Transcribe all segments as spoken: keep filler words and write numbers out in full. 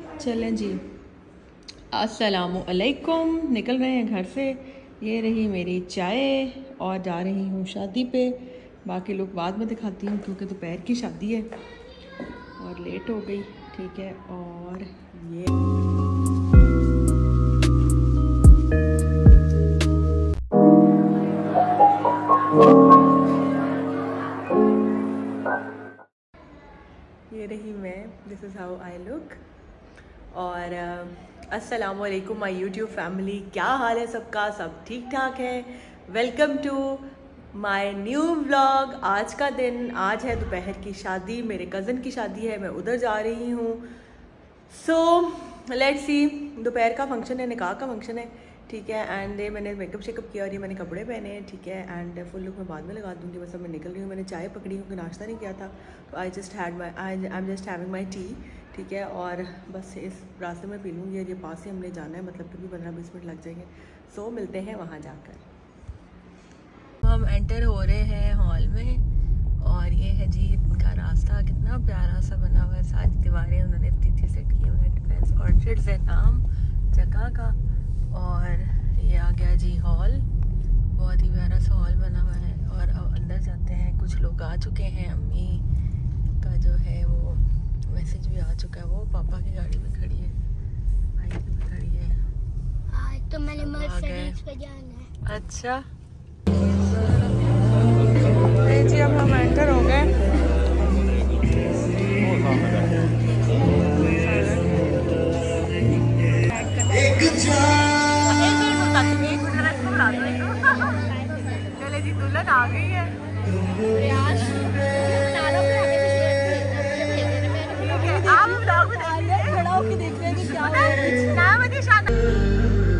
चलें जी, अस्सलामु अलैकुम। निकल रहे हैं घर से। ये रही मेरी चाय और जा रही हूँ शादी पे। बाकी लोग बाद में दिखाती हूँ क्योंकि दोपहर की शादी है और लेट हो गई। ठीक है, और ये ये रही मैं। This is how I look. और अस्सलाम वालेकुम माय यूट्यूब फैमिली, क्या हाल है सबका? सब ठीक ठाक है। Welcome to my new vlog. आज का दिन, आज है दोपहर की शादी, मेरे कज़न की शादी है, मैं उधर जा रही हूँ। सो लेट्स सी, दोपहर का फंक्शन है, निकाह का फंक्शन है। ठीक है, एंड मैंने मेकअप शेकअप किया और ये मैंने कपड़े पहने हैं। ठीक है, एंड फुल लुक मैं बाद में लगा दूँगी। बस अब मैं निकल रही हूँ। मैंने चाय पकड़ी क्योंकि नाश्ता नहीं किया था, तो I just had my I I am just having my tea. ठीक है, और बस इस रास्ते में पी लूँगी। और ये पास से हमने जाना है, मतलब कि भी पंद्रह बीस मिनट लग जाएंगे। सो मिलते हैं वहाँ जाकर। हम एंटर हो रहे हैं हॉल में और ये है जी इनका रास्ता। कितना प्यारा सा बना हुआ है, सारी दीवारें उन्होंने इतनी थी सेट की हुई है। डिफेंस ऑर्चिड्स है नाम जगह का। और ये आ गया जी हॉल, बहुत ही प्यारा सा हॉल बना हुआ है। और अब अंदर जाते हैं। कुछ लोग आ चुके हैं, अम्मी का जो है वो मैसेज भी आ चुका है। वो पापा की गाड़ी भी खड़ी है, भाई की भी खड़ी है। आज तो मैंने मर्सिडीज पे जाना है। अच्छा जी, अब हम एंटर हो गए। चले जी, दुल्हन आ गई है। आप लोग खड़ा होकर देख रहे हैं कि क्या हो रहा है।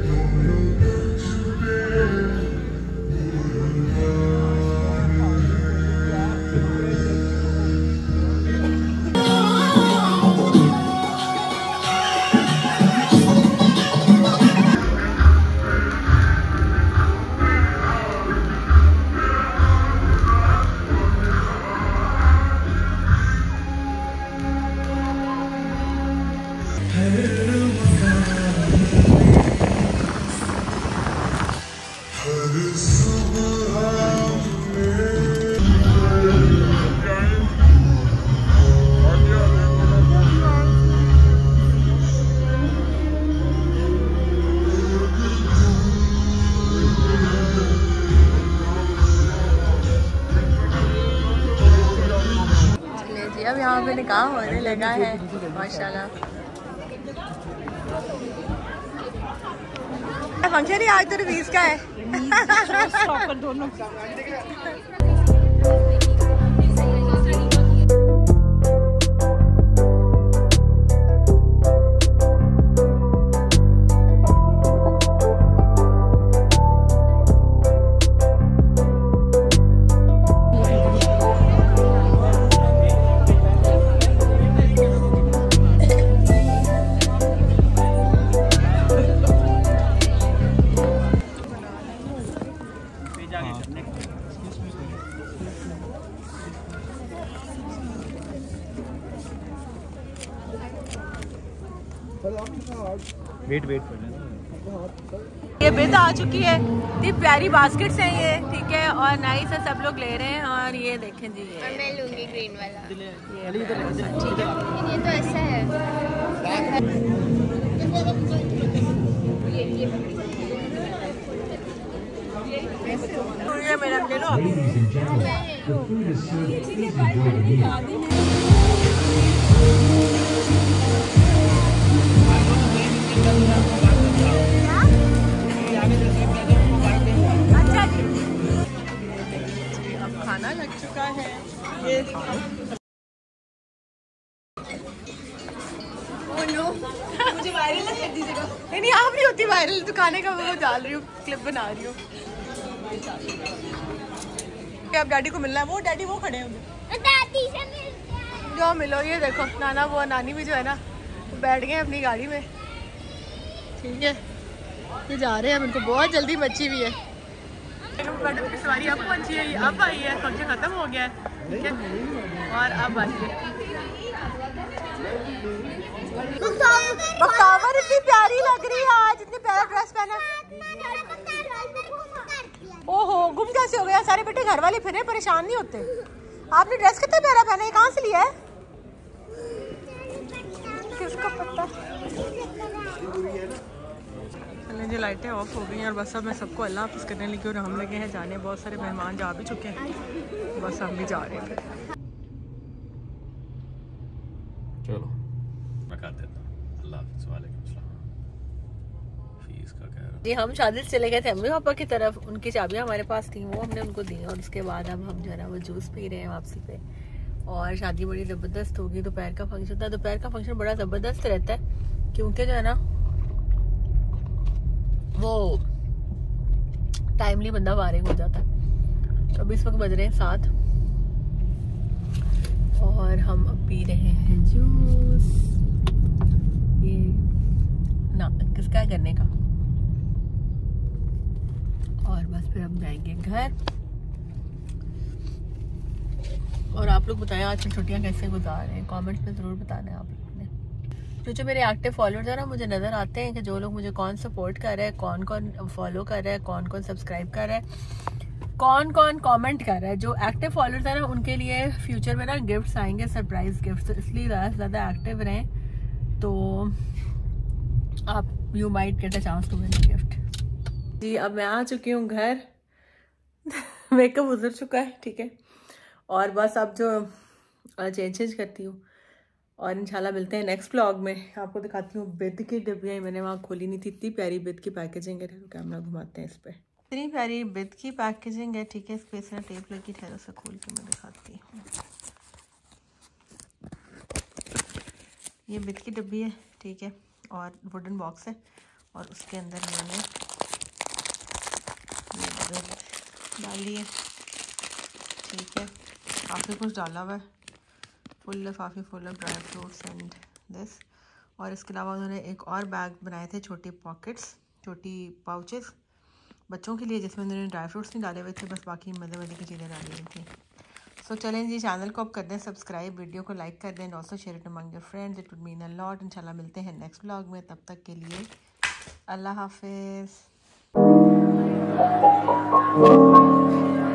अब यहाँ पे निकाह होने लगा है माशाल्लाह। फंक्शन ही आज तो रवीज का है। वेट वेट कर ये बिद आ चुकी है। इतनी प्यारी बास्केट्स हैं ये। ठीक है, और नाइस है, सब लोग ले रहे हैं। और ये देखें जी, ये मैं लूंगी ग्रीन वाला। ठीक है, ये तो ऐसा है। ये मेरा ले लो। अच्छा जी, अब खाना लग चुका है। ये मुझे वायरल कर दीजिएगा। नहीं नहीं, आप नहीं होती वायरल, तो खाने का वो डाल रही हूँ, क्लिप बना रही हूँ। अब डैडी को मिलना है। वो डैडी वो खड़े होंगे, दादी से मिलते हैं। जो मिलो। ये देखो नाना, वो नानी भी जो है ना बैठ गए अपनी गाड़ी में। ठीक है, ये जा रहे हैं। उनको बहुत जल्दी मची हुई है। सवारी अब पहुंची है, अब आई है, फंक्शन खत्म हो गया है। ठीक है। और अब आइए, बख्तावर इतनी प्यारी लग रही है आज, इतनी प्यारा ड्रेस पहना। ओहो, गुम कैसे हो गया? सारे बेटे घर वाले फिर परेशान नहीं होते? आपने ड्रेस कितना प्यारा पहना है, कहाँ से लिया है? किसको पता। चलें जी, लाइटें ऑफ हो गई हैं और बस अब मैं सबको अल्लाह हाफ़िज़ करने लगी और हम लगे हैं जाने। बहुत सारे मेहमान जा भी चुके हैं, बस हम भी जा रहे हैं। चलो मैं कर देता हूँ। अल्लाह हाफ़िज़, वालेकुम सलाम। फीस का कह रहा जी, हम शादी से चले गए थे अम्मी पापा की तरफ, उनकी चाबियाँ हमारे पास थी, वो हमने उनको दी और उसके बाद अब हम जो है ना वो जूस पी रहे हैं वापसी पे। और शादी बड़ी ज़बरदस्त होगी, दोपहर का फंक्शन था। दोपहर का फंक्शन बड़ा ज़बरदस्त रहता है क्योंकि जो है ना वो टाइमली बंदा फारिग हो जाता है। तो अभी इस वक्त बज रहे हैं सात और हम अब पी रहे हैं जूस। ये ना किसका करने का। और बस फिर हम जाएंगे घर। और आप लोग बताएं आज की छुट्टियां कैसे गुजार रहे हैं, कमेंट्स में ज़रूर बताना है आप लोगों ने। जो जो मेरे एक्टिव फॉलोअर्स हैं ना, मुझे नज़र आते हैं कि जो लोग मुझे कौन सपोर्ट कर रहे हैं, कौन कौन फॉलो कर रहा है, कौन कौन सब्सक्राइब कर रहा है, कौन कौन कमेंट कर रहा है। जो एक्टिव फॉलोअर्स हैं ना उनके लिए फ्यूचर में ना गिफ्ट्स आएंगे, सरप्राइज गिफ्ट्स, इसलिए ज़्यादा से ज़्यादा एक्टिव रहें तो आप you might get a chance to win a gift. जी, अब मैं आ चुकी हूँ घर। मेकअप उतर चुका है, ठीक है। और बस अब जो चेंज चेंज करती हूँ और इंशाल्लाह मिलते हैं नेक्स्ट व्लॉग में। आपको दिखाती हूँ बिद की डिब्बियाँ, मैंने वहाँ खोली नहीं थी। इतनी प्यारी बिद की पैकेजिंग है, तो कैमरा घुमाते हैं इस पर। इतनी प्यारी बिद की पैकेजिंग है, ठीक है। इस पर इसने टेप लगी, ठहरो से खोल के मैं दिखाती हूँ। ये बिद की डिब्बी है, ठीक है, और वुडन बॉक्स है और उसके अंदर मैंने ये बिद डाली है, ठीक है। काफ़ी कुछ डाला हुआ है, फुल लिफाफे full of dry fruits and this. और इसके अलावा उन्होंने एक और बैग बनाए थे, छोटी पॉकेट्स, छोटी पाउचेस बच्चों के लिए, जिसमें उन्होंने ड्राई फ्रूट्स नहीं डाले हुए थे, बस बाकी मज़े मज़े की चीज़ें डाली हुई थी। सो so, चलें जी, चैनल को अब कर दें सब्सक्राइब, वीडियो को लाइक कर दें, and also share it among your friends, it would mean a lot. इंशाल्लाह मिलते हैं नेक्स्ट व्लॉग में, तब तक के लिए अल्लाह हाफिज़।